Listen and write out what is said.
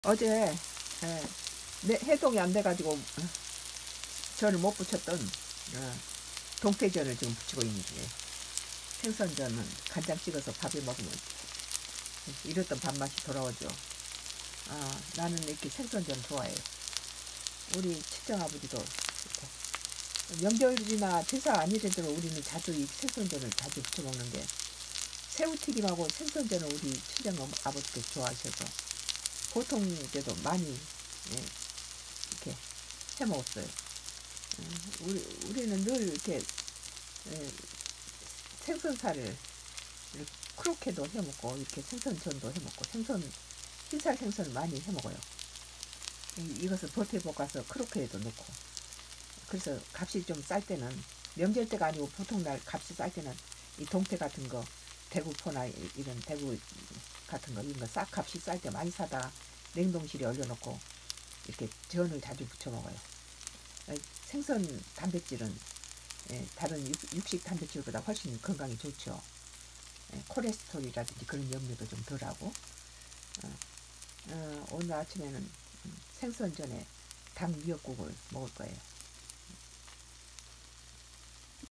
어제 해동이 안 돼가지고 전을 못 부쳤던 동태전을 지금 부치고 있는 중이에요. 생선전은 간장 찍어서 밥에 먹으면 이랬던 밥맛이 돌아오죠. 나는 이렇게 생선전 좋아해요. 우리 친정아버지도 이렇게 명절이나 제사 아니래도 우리는 자주 이 생선전을 자주 부쳐 먹는데, 새우튀김하고 생선전을 우리 친정아버지도 좋아하셔서 보통 때도 많이 이렇게 해 먹었어요. 우리는 늘 이렇게 생선살을 이렇게 크로케도 해 먹고, 이렇게 생선전도 해 먹고, 흰살 생선을 많이 해 먹어요. 이것을 버터에 볶아서 크로케에도 넣고. 그래서 값이 좀 쌀 때는, 명절 때가 아니고 보통 날 값이 쌀 때는 이 동태 같은 거, 대구포나 이런 대구 같은 거, 이런 거 싹 값이 쌀 때 많이 사다 냉동실에 얼려놓고 이렇게 전을 자주 부쳐 먹어요. 생선 단백질은 다른 육식 단백질보다 훨씬 건강에 좋죠. 콜레스테롤이라든지 그런 염려도 좀 덜하고. 오늘 아침에는 생선전에 닭 미역국을 먹을 거예요.